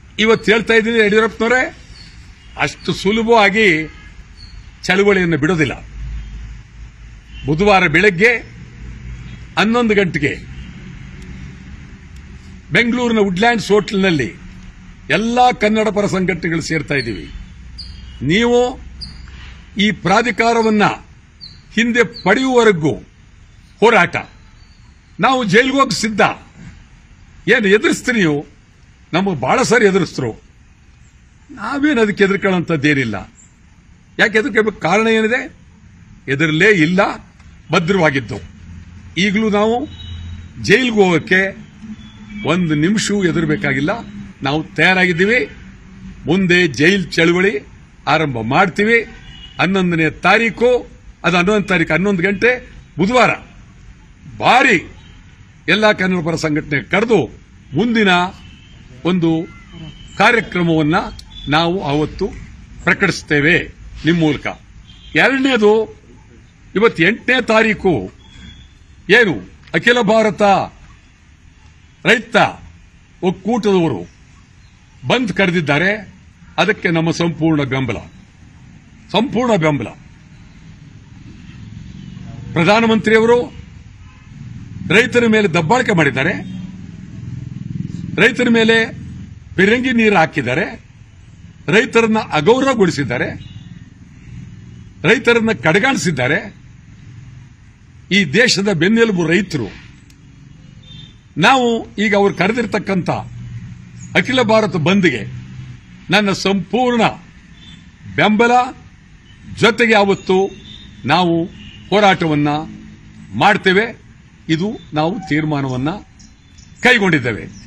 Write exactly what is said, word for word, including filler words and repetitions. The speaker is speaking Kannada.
ಇವತ್ತು ಹೇಳ್ತಾ ಇದ್ದೀನಿ ಯಡಿಯೂರಪ್ಪನವರೇ, ಅಷ್ಟು ಸುಲಭವಾಗಿ ಚಳವಳಿಯನ್ನು ಬಿಡೋದಿಲ್ಲ. ಬುಧವಾರ ಬೆಳಗ್ಗೆ ಹನ್ನೊಂದು ಗಂಟೆಗೆ ಬೆಂಗಳೂರಿನ ವುಡ್ಲ್ಯಾಂಡ್ಸ್ ಹೋಟೆಲ್ನಲ್ಲಿ ಎಲ್ಲಾ ಕನ್ನಡ ಪರ ಸಂಘಟನೆಗಳು ಸೇರ್ತಾ ಇದ್ದೀವಿ. ನೀವು ಈ ಪ್ರಾಧಿಕಾರವನ್ನ ಹಿಂದೆ ಪಡೆಯುವವರೆಗೂ ಹೋರಾಟ. ನಾವು ಜೈಲಿಗೆ ಹೋಗಿ ಸಿದ್ಧ. ಏನು ಎದುರಿಸ್ತೀರಿ ನೀವು? ನಮಗೆ ಬಹಳ ಸಾರಿ ಎದುರಿಸ್ತರು. ನಾವೇನು ಅದಕ್ಕೆ ಎದುರ್ಕೊಳ್ಳೋಂಥದ್ದೇನಿಲ್ಲ. ಯಾಕೆ ಎದುರ್ಕೋಬೇಕು? ಕಾರಣ ಏನಿದೆ? ಎದುರಲೇ ಇಲ್ಲ, ಭದ್ರವಾಗಿದ್ದು. ಈಗಲೂ ನಾವು ಜೈಲಿಗೆ ಹೋಗೋಕ್ಕೆ ಒಂದು ನಿಮಿಷವೂ ಎದುರಬೇಕಾಗಿಲ್ಲ. ನಾವು ತಯಾರಾಗಿದ್ದೀವಿ. ಮುಂದೆ ಜೈಲ್ ಚಳವಳಿ ಆರಂಭ ಮಾಡ್ತೀವಿ. ಹನ್ನೊಂದನೇ ತಾರೀಕು ಅದು ಹನ್ನೊಂದು ತಾರೀಕು ಹನ್ನೊಂದು ಗಂಟೆ ಬುಧವಾರ ಭಾರಿ ಎಲ್ಲ ಕನ್ನಡ ಪರ ಸಂಘಟನೆ ಕರೆದು ಮುಂದಿನ ಒಂದು ಕಾರ್ಯಕ್ರಮವನ್ನ ನಾವು ಅವತ್ತು ಪ್ರಕಟಿಸುತ್ತೇವೆ ನಿಮ್ಮ ಮೂಲಕ. ಎರಡನೇದು, ಇವತ್ತು ಎಂಟನೇ ತಾರೀಕು ಏನು ಅಖಿಲ ಭಾರತ ರೈತ ಒಕ್ಕೂಟದವರು ಬಂದ್ ಕರೆದಿದ್ದಾರೆ. ಅದಕ್ಕೆ ನಮ್ಮ ಸಂಪೂರ್ಣ ಬೆಂಬಲ ಸಂಪೂರ್ಣ ಬೆಂಬಲ. ಪ್ರಧಾನಮಂತ್ರಿಯವರು ರೈತರ ಮೇಲೆ ದಬ್ಬಾಳಿಕೆ ಮಾಡಿದ್ದಾರೆ, ರೈತರ ಮೇಲೆ ಪಿರಂಗಿ ನೀರು ಹಾಕಿದ್ದಾರೆ, ರೈತರನ್ನ ಅಗೌರವಗೊಳಿಸಿದ್ದಾರೆ, ರೈತರನ್ನ ಕಡೆಗಾಣಿಸಿದ್ದಾರೆ. ಈ ದೇಶದ ಬೆನ್ನೆಲುಬು ರೈತರು. ನಾವು ಈಗ ಅವರು ಕರೆದಿರ್ತಕ್ಕಂಥ ಅಖಿಲ ಭಾರತ ಬಂದ್ಗೆ ನನ್ನ ಸಂಪೂರ್ಣ ಬೆಂಬಲ. ಜೊತೆಗೆ ಅವತ್ತು ನಾವು ಹೋರಾಟವನ್ನ ಮಾಡ್ತೇವೆ. ಇದು ನಾವು ತೀರ್ಮಾನವನ್ನ ಕೈಗೊಂಡಿದ್ದೇವೆ.